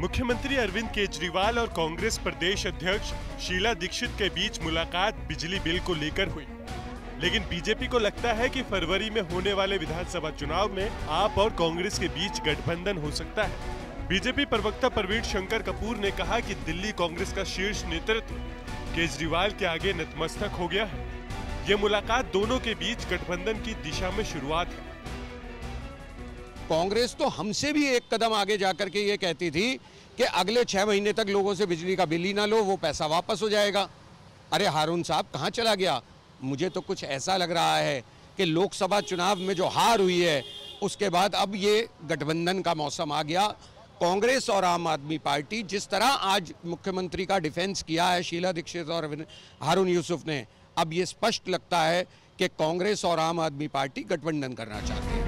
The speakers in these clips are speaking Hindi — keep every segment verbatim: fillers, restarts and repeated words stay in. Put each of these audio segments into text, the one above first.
मुख्यमंत्री अरविंद केजरीवाल और कांग्रेस प्रदेश अध्यक्ष शीला दीक्षित के बीच मुलाकात बिजली बिल को लेकर हुई, लेकिन बीजेपी को लगता है कि फरवरी में होने वाले विधानसभा चुनाव में आप और कांग्रेस के बीच गठबंधन हो सकता है। बीजेपी प्रवक्ता प्रवीण शंकर कपूर ने कहा कि दिल्ली कांग्रेस का शीर्ष नेतृत्व केजरीवाल के आगे नतमस्तक हो गया है। ये मुलाकात दोनों के बीच गठबंधन की दिशा में शुरुआत है। कांग्रेस तो हमसे भी एक कदम आगे जाकर के ये कहती थी कि अगले छह महीने तक लोगों से बिजली का बिल ही ना लो, वो पैसा वापस हो जाएगा। अरे हारून साहब कहाँ चला गया? मुझे तो कुछ ऐसा लग रहा है कि लोकसभा चुनाव में जो हार हुई है उसके बाद अब ये गठबंधन का मौसम आ गया। कांग्रेस और आम आदमी पार्टी जिस तरह आज मुख्यमंत्री का डिफेंस किया है शीला दीक्षित और हारून यूसुफ ने, अब ये स्पष्ट लगता है कि कांग्रेस और आम आदमी पार्टी गठबंधन करना चाहती है।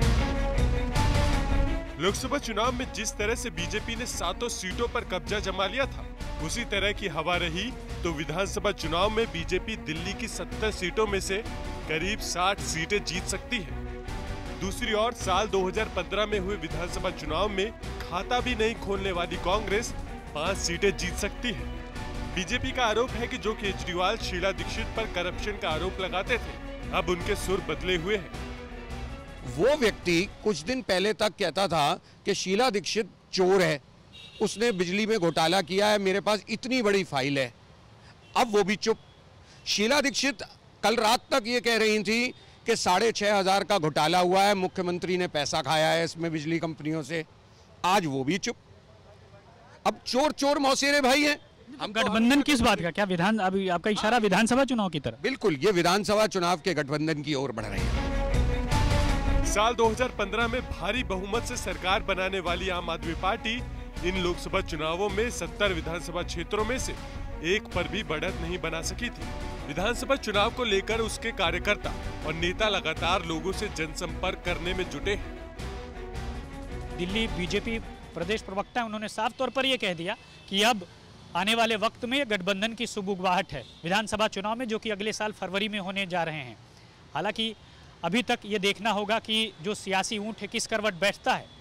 लोकसभा चुनाव में जिस तरह से बीजेपी ने सातों सीटों पर कब्जा जमा लिया था, उसी तरह की हवा रही तो विधानसभा चुनाव में बीजेपी दिल्ली की सत्तर सीटों में से करीब साठ सीटें जीत सकती है। दूसरी ओर साल दो हज़ार पंद्रह में हुए विधानसभा चुनाव में खाता भी नहीं खोलने वाली कांग्रेस पांच सीटें जीत सकती है। बीजेपी का आरोप है कि जो केजरीवाल शीला दीक्षित पर करप्शन का आरोप लगाते थे, अब उनके सुर बदले हुए हैं। वो व्यक्ति कुछ दिन पहले तक कहता था कि शीला दीक्षित चोर है, उसने बिजली में घोटाला किया है, मेरे पास इतनी बड़ी फाइल है। अब वो भी चुप। शीला दीक्षित कल रात तक ये कह रही थी कि साढ़े छह हजार का घोटाला हुआ है, मुख्यमंत्री ने पैसा खाया है इसमें बिजली कंपनियों से। आज वो भी चुप। अब चोर चोर मौसेरे भाई हैं। हम गठबंधन किस बात का? क्या विधान, अभी आपका इशारा विधानसभा चुनाव की तरफ? बिल्कुल, ये विधानसभा चुनाव के गठबंधन की ओर बढ़ रहे हैं। साल दो हज़ार पंद्रह में भारी बहुमत से सरकार बनाने वाली आम आदमी पार्टी इन लोकसभा चुनावों में सत्तर विधानसभा क्षेत्रों में से एक पर भी बढ़त नहीं बना सकी थी। विधानसभा चुनाव को लेकर उसके कार्यकर्ता और नेता लगातार लोगों से जनसंपर्क करने में जुटे हैं। दिल्ली बीजेपी प्रदेश प्रवक्ता उन्होंने साफ तौर पर यह कह दिया कि अब आने वाले वक्त में गठबंधन की सुगबुगाहट है विधानसभा चुनाव में, जो कि अगले साल फरवरी में होने जा रहे हैं। हालांकि अभी तक ये देखना होगा कि जो सियासी ऊंट है किस करवट बैठता है।